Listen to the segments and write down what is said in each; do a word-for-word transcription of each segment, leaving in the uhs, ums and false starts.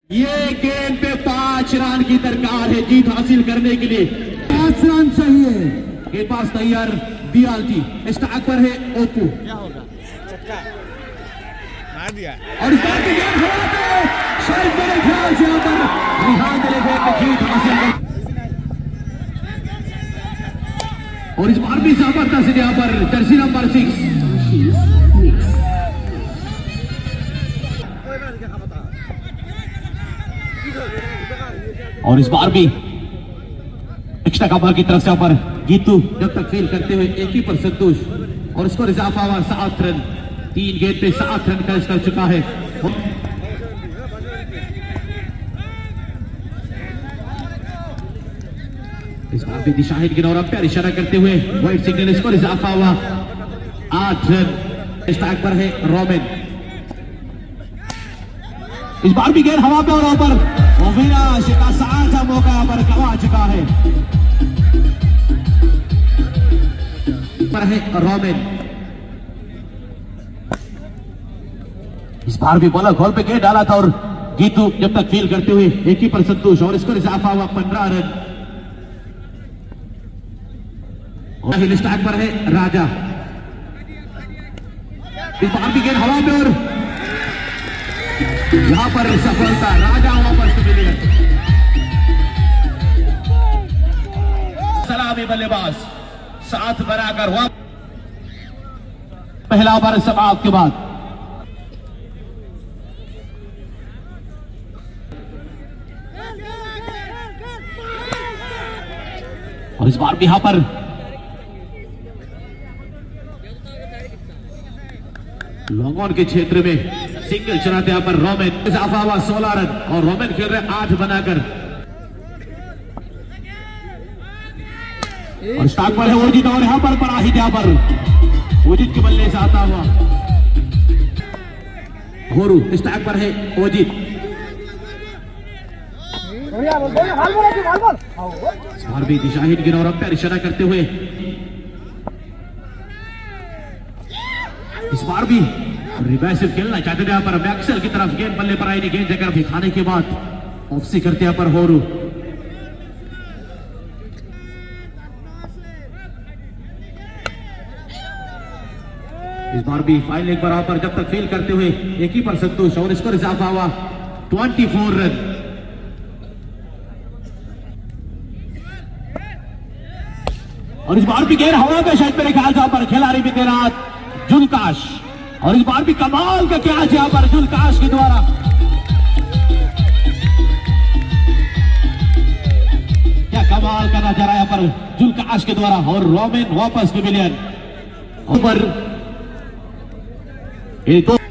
ये गेम पे पांच रन की दरकार है जीत हासिल करने के लिए। पांच रन चाहिए। गेंद पास तैयार दियालजी, स्टार्ट पर है ओप्पू। क्या होगा? चक्का मार दिया और इस बार भी गेंद हवा पे, शायद मेरे ख्याल से यहाँ पर रिहान दिले पे जीत हासिल कर। और इस बार भी जबरदस्त यहाँ पर जर्सी नंबर सिक्स। और इस बार भी एक्स्ट्रा कवर की तरफ से यहाँ पर गीतू जब तक फील करते हुए एक ही पर संतोष। और स्कोर इजाफा हुआ सात रन। तीन गेंद पे सात रन कैच कर चुका है। इस बार भी दिशाहीन गिनौर अंपायर इशारा करते हुए व्हाइट सिग्नल। स्कोर इजाफा हुआ आठ रन। स्टैक पर है रोमेन। इस बार भी गेंद हवा पे और ऊपर अविनाश का साझा मौका यहाँ पर गंवा चुका है। पर है रोमेन। इस बार भी बॉलर गोल पे गेंद डाला था और गीतू जब तक फील करते हुए एक ही पर संतोष। और इसको इजाफा हुआ पंद्रह रन। और स्टैक पर है राजा। इस बार भी गेंद हवा पे और यहां पर सफलता राजा वापस मिली है। सलामी बल्लेबाज साथ बनाकर वापस। पहला ओवर समाप्त के बाद और इस बार भी यहां पर लॉन्ग ऑन के क्षेत्र में सिंगल चलाते यहाँ पर रोमेन। इजाफा हुआ सोलह रन और रोमेन खेल रहे आठ बनाकर। और स्टार्ट पर है ओजित और यहाँ पर पड़ा ही यहाँ पर ओजित के बल्ले से आता हुआ घोरू। स्टार्ट पर है ओजित। और भी दिशाहीन गिनौर अंपायर इशारा करते हुए इस बार भी रिवर्सिव खेलना चाहते थे यहाँ पर मैक्सवेल की तरफ। गेंद बल्ले पर आई नहीं। गेंद जगह दिखाने के बाद ऑफसी करते यहाँ पर होरू। इस बार भी फाइल एक बार पर जब तक फील करते हुए एक ही पर संतोष। और इसको इजाफा हुआ चौबीस रन। और इस बार भी गेंद हवा पे शायद मेरे ख्याल से पर खिलाड़ी भी तेरा जुलकाश। और इस बार भी कमाल का कैच यहाँ पर जुलकाश के द्वारा। क्या कमाल का नजारा यहाँ पर जुलकाश के द्वारा। और रोमेन वापस पेविलियन ऊपर एक तो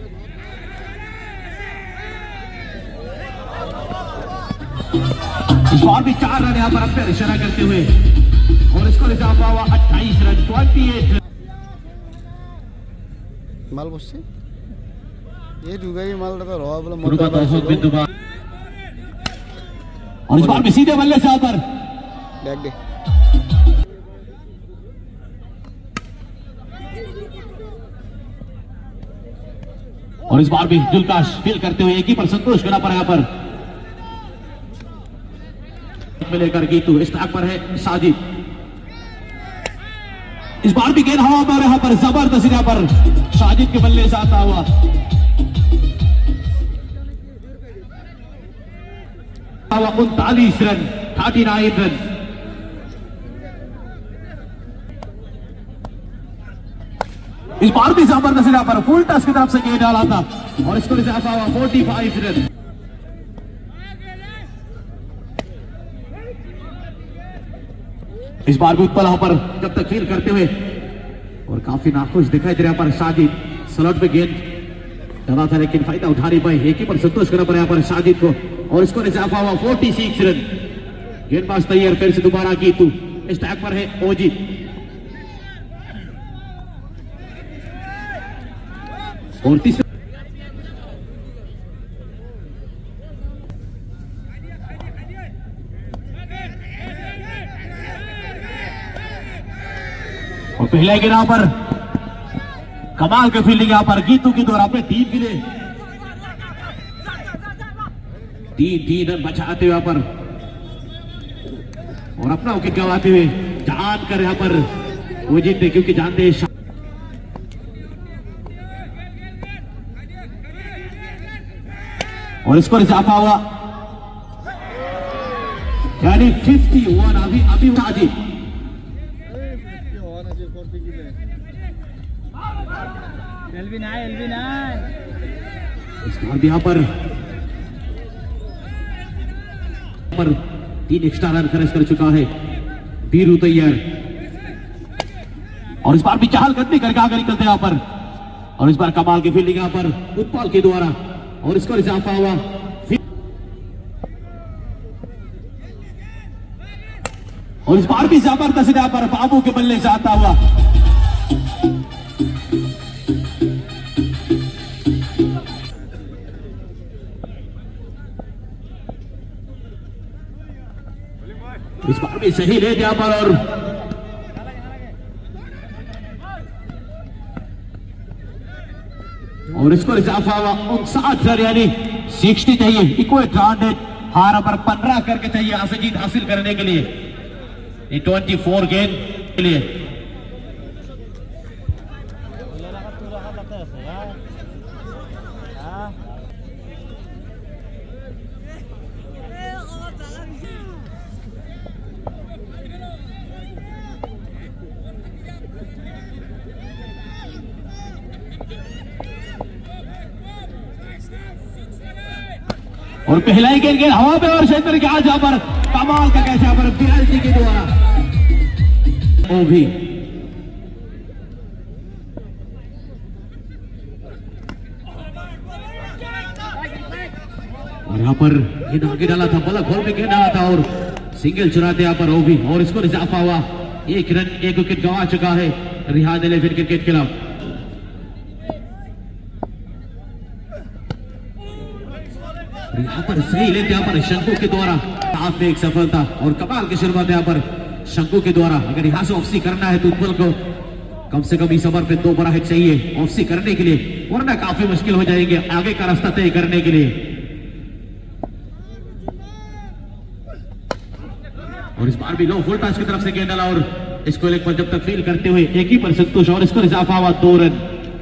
इस बार भी चार रन यहाँ पर अंपायर इशारा करते हुए। और इसको इजाफा हुआ अट्ठाईस रन। अट्ठाईस रन माल बसছে এই ঢুকাই মালটা তো রওয়া বলে मोटा दर्शक बिंदु पर। और इस बार भी सीधे बल्ले से आकर बैक दे। और इस बार भी जुलकाश फील करते हुए एक ही पर संतोष करना पड़ा यहाँ पर मिलेकर गीतू। स्टैक पर है साजिद। इस बार भी गेंद हवा पर यहाँ पर जबरदस्त यहाँ पर साजिद के बल्ले से आता हुआ। उनतालीस रन। Thirty nine run. इस बार भी जबरदस्त यहाँ पर फुल टच की तरफ से गेंद डाला था। और इसको इजाफा हुआ पैंतालीस रन। इस बार भी उत्पल यहाँ पर जब तक फील करते हुए और काफी नाखुश दिखाई दे रहा पर साजिद स्लॉट पे गेंद डाला था लेकिन फायदा उठा नहीं पाए। एक ही पर संतोष करना पड़ा यहाँ पर साजिद को। और इसको इजाफा हुआ छियालीस रन। गेंदबाज तैयार फिर से दोबारा गीतू। स्टैक पर है ओजित। और तीसरा और पहले गिरा पर कमाल की फील्डिंग यहाँ पर गीतू की द्वारा अपने टीम के लिए तीन तीन रन बचाते हुए यहाँ पर और अपना विकेट गंवाते हुए जान कर यहाँ पर वो जीतते, क्योंकि जानते हैं और स्कोर इजाफा हुआ यानी इक्यावन। अभी अभी Sajid LB nine LB nine इस बार भी यहाँ पर पर तीन एक्स्ट्रा रन खर्च कर चुका है बीरू तैयार और इस बार भी चाल कदमी करके आगे निकलते हैं यहाँ पर और इस बार कमाल की फील्डिंग यहाँ पर उत्पल के द्वारा और इसको इजाफा हुआ और इस बार भी जबरदस्त यहाँ पर बाबू के बल्ले से आता हुआ इस बार भी सही ले यहाँ पर और और इसको इजाफा हुआ उनसाठ रन यानी साठ चाहिए इक्वल रन हार पर पंद्रह करके चाहिए आसे जीत हासिल करने के लिए चौबीस गेंद के लिए। और पहला ही गेंद गेंद हवा पे और क्षेत्र के आज यहाँ पर कमाल का कैच यहाँ पर बिहारी के द्वारा वो भी और यहाँ पर गेंद आगे डाला था, बल्ला खोल में गेंद डाला था और सिंगल चुराते यहाँ पर वो भी और इसको इजाफा हुआ एक रन एक विकेट गंवा चुका है रिहाद इलेवन क्रिकेट खिलाफ। यहाँ पर सही लेते यहाँ पर शंकु के द्वारा हाथ में एक सफलता और कमाल की शुरुआत यहाँ पर शंकु के द्वारा। अगर यहाँ से ऑफसी करना है तो उत्पल को कम से कम इस ओवर पे दो बड़ा हिट चाहिए ऑफसी करने के लिए, वरना काफी मुश्किल हो जाएंगे आगे का रास्ता तय करने के लिए। और इस बार भी लो फुल टच की तरफ से गेंद डाला और इसको लेग पर जब तक फील करते हुए एक ही पर संतोष और इसको इजाफा हुआ दो रन।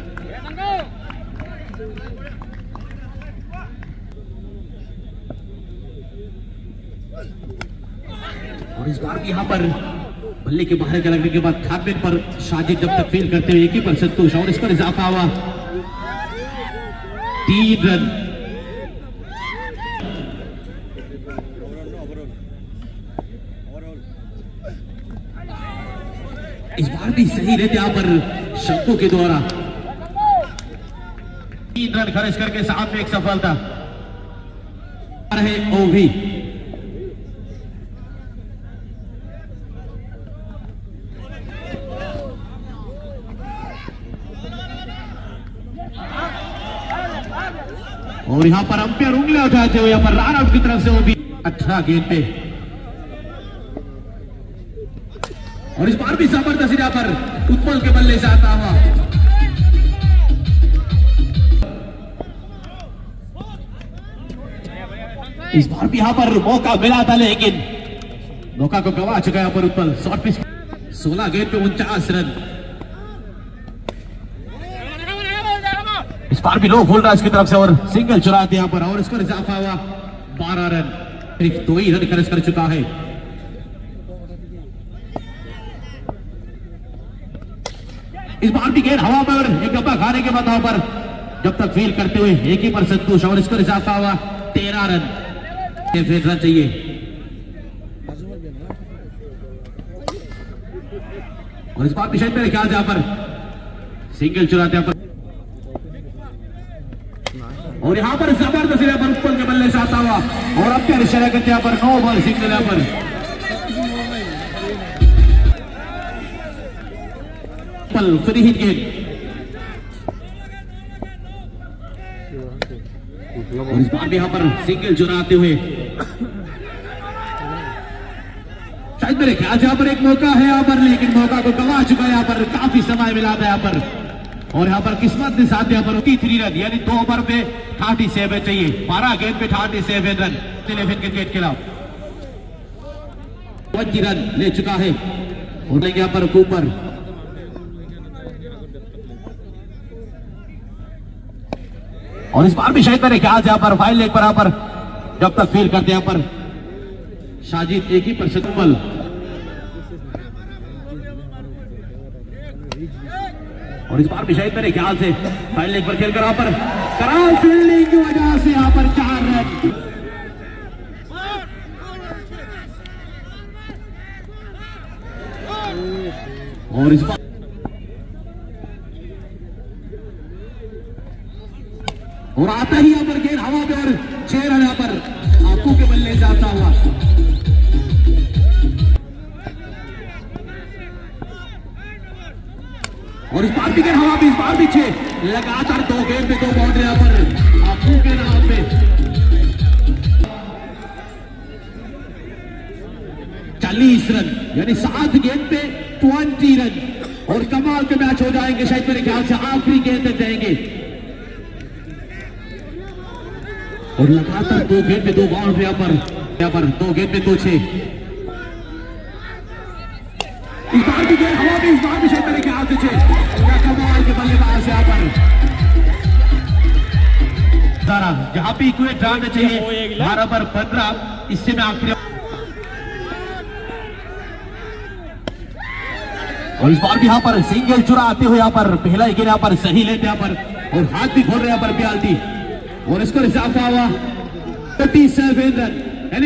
और इस बार भी यहाँ पर बल्ले के बाहर लगने के बाद खाते पर साजिद जब तक फील करते हुए एक ही पर संतोष और इस पर इजाफा हुआ तीन रन। इस बार भी सही रहते यहाँ पर शंकु के द्वारा तीन रन खर्च करके साथ में एक सफलता रहे ओ भी। और यहां पर अंपायर उंगलियां उठाते हुए यहां पर रन आउट की तरफ से वो भी अठारह गेंद पे और इस बार भी जबरदस्त यहां पर उत्पल के बल्ले से आता हुआ इस बार भी यहां पर मौका मिला था लेकिन मौका को गवा चुका यहां पर उत्पल। शॉर्ट पिच सोलह गेंद पे उनचास रन। इस बार भी लो फुल टच की तरफ से और सिंगल चुराते यहां पर और इसको इजाफा हुआ बारह रन। सिर्फ दो ही रन खर्च कर चुका है। इस बार भी गेंद हवा पर एक डब्बा खाने के बाद वहां पर जब तक फील करते हुए एक ही पर संतोष और इसको इजाफा हुआ तेरह रन। फिर रन चाहिए और इस बार भी शायद मेरे ख्याल से यहां पर सिंगल चुराते यहां पर और यहां पर जबरदस्त यहाँ पर उत्पल के बल्ले से आता हुआ और अब क्या इशारा करते यहाँ पर नो बॉल सिंगल यहाँ पर उत्पल फ्री हिट गेंद और इस बार भी यहाँ पर सिंगल चुराते हुए शायद मेरे ख्याल से यहाँ पर एक मौका है यहाँ पर लेकिन मौका को गंवा चुका है यहाँ पर काफी समय मिला था यहाँ पर और यहाँ पर किस्मत के साथ यहाँ पर थ्री रन यानी दो ओवर पे थर्टी सेवन चाहिए, बारह गेंद पे thirty seven run eleven cricket के खिलाफ ट्वेंटी रन ले चुका है। और यहाँ पर कूपर और इस बार भी शायद मेरे ख्याल से यहाँ पर फाइल लेग पर यहाँ पर जब तक फील करते यहाँ पर साजिद एक ही प्रतिशत उमल और इस बार भी शायद मेरे ख्याल से फाइल लेग पर खेलकर यहाँ पर खराब फील्डिंग की वजह से यहाँ पर चार रन और इस बार और आता ही यहाँ पर गेंद हवा पे और छह रन यहाँ पर आपको के बल्ले से आता हुआ और इस बार भी गेंद हवा पे, इस बार भी छह लगातार दो गेंद पे दो बाउंड्री यहाँ पर आपको के नाम पे चालीस रन यानी सात गेंद पे ट्वेंटी रन और कमाल के मैच हो जाएंगे। शायद मेरे ख्याल से आखिरी गेंद तक जाएंगे और लगातार दो गेंद पे दो बाउंड्री यहाँ पर यहाँ पर दो गेंद पे दो छह इस बार भी गेंद हवा में, इस बार भी शायद मेरे ख्याल से छह क्या कमाल के बल्लेबाज यहाँ पर सारा जहां भी कोई डालना चाहिए बारह पर पंद्रह इससे मैं आखिरी और इस बार भी यहाँ पर सिंगल चुरा आते हुए यहाँ पर पहला ही गेंद यहाँ पर सही लेते यहाँ पर और हाथ भी खोल रहे यहाँ पर बियाल्टी और इसको इजाफा हुआ सैंतीस रन यानी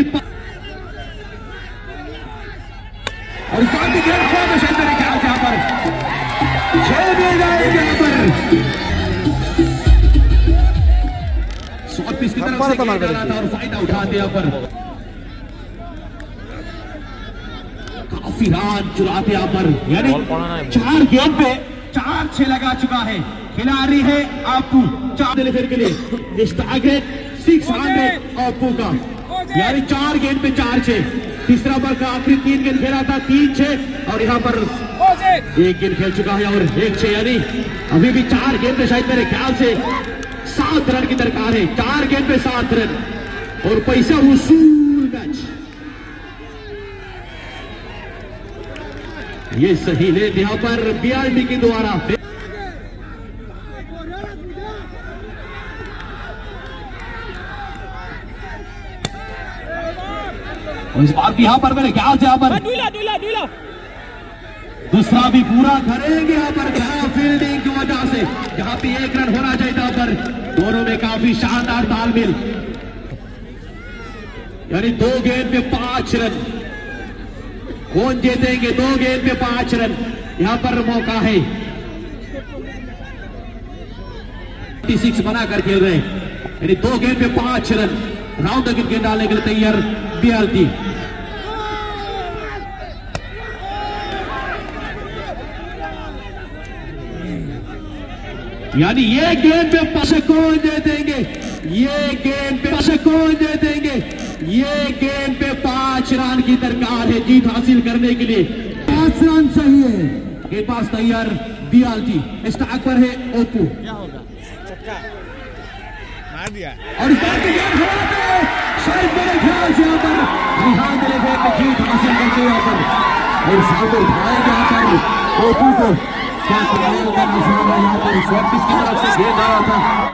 और इस बार भी गेंद हवा में शायद मेरे ख्याल से यहाँ पर छह दे जाएंगे यहाँ पर शॉर्ट पिच की तरफ से गेंद आ रहा था और फायदा उठाते यहाँ पर काफी रन चुराते यहाँ पर यानी चार गेंद पे चार छह लगा चुका है खिलाड़ी है आपू चार फिर के लिए टारगेट सिक्स हंड्रेड आपू का यानी चार गेंद पे चार छह तीसरा बार का आखिरी तीन गेंद खेला था तीन छह और यहाँ पर एक गेंद खेल चुका है और एक छह यानी अभी भी चार गेंद पे शायद मेरे ख्याल से सात रन की दरकार है। चार गेंद पे सात रन और पैसा वसूल मैच ये सही ले यहाँ पर बियाल्टी के द्वारा और इस बार भी यहाँ पर मेरे ख्याल से यहाँ पर दूल्हा दूल्हा दूल्हा दूसरा भी पूरा करेंगे यहाँ पर खराब फील्डिंग की वजह से जहां पे एक रन होना चाहिए यहाँ पर दोनों में काफी शानदार तालमेल यानी दो गेंद पे पांच रन कौन जीतेंगे दो गेंद पे पांच रन यहाँ पर मौका है छत्तीस बनाकर खेल रहे हैं यानी दो गेंद पे पांच रन राउंड अगिन गेंद डालने के लिए तैयार बियाल्टी यानी ये गेंद पे पांच कौन दे देंगे ये गेंद पे पांच कौन दे देंगे ये गेंद पे पांच रन की दरकार है जीत हासिल करने के लिए पांच रन चाहिए के पास तैयार बियाल्टी स्टार्ट पर है ओपू क्या होगा चक्का मार दिया और इस बार की गेंद हवा में शायद मेरे ख्याल से यहाँ पर रिहान दिलेफे पे जीत हासिल करते हैं यहाँ पर और साथ उठाएंगे यहाँ पर ओपू को क्या कमाल का निशाना यहाँ पर इस वक्त की तरफ से गेंद आ रहा था।